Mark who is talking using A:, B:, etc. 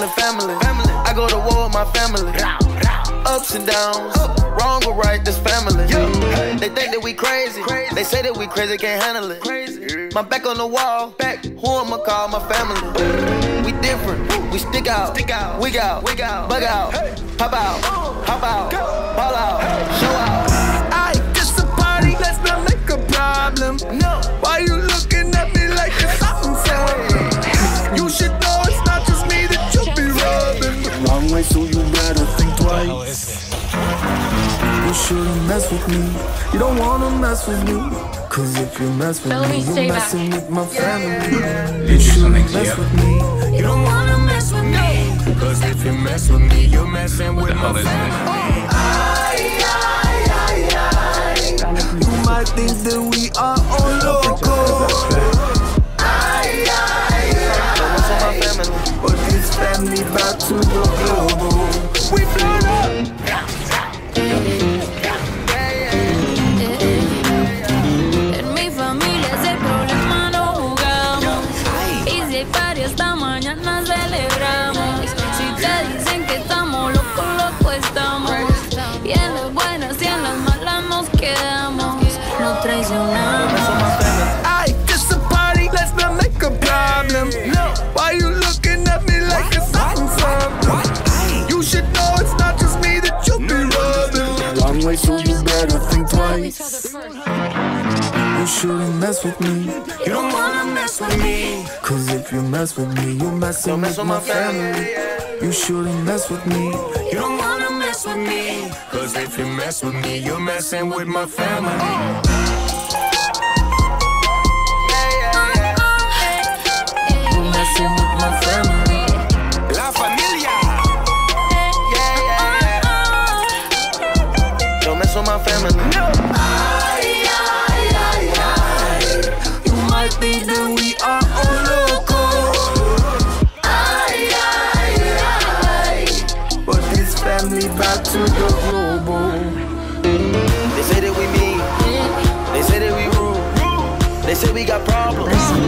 A: the family. I go to war with my family. Ups and downs, wrong or right, this family. They think that we crazy. They say that we crazy, can't handle it. My back on the wall, who I'ma call my family? We different, we stick out, wig out, bug out, pop out, hop out, ball out, show out.
B: It's a party, let's not make a problem. No, why you looking at me like it's something? You should know it's not just me that you be rubbing. Wrong way, so you better think twice. You shouldn't mess with me. You don't wanna mess with me. Cause if you mess with me, you're messing with my family. You shouldn't mess with me. You don't wanna mess with me. Cause if you mess with me, you're messing with my family. You might think that we are all local. But this family back to the global. We blown up.
C: En mi familia ese problema no jugamos. Y si hay party esta mañana celebramos. Si te dicen que estamos locos, locos estamos. Y en las buenas y en las malas nos quedamos. No traicionamos.
B: It's a party, let's not make a problem. Why you looking at me like it's something? You should know it's not just me that you be rubbing. Long way, so you better think twice. You shouldn't mess with me. You don't wanna mess with me. Cause if you mess with me, you're messing with my family. You shouldn't mess with me. You don't wanna mess with me. Cause if you mess with me, you're messing with my family. With my family. La familia.
A: Don't mess with my family.
B: No. You might think that we are all local. But this family back to the global.
A: They say that we mean. They say that we rude. They say we got problems.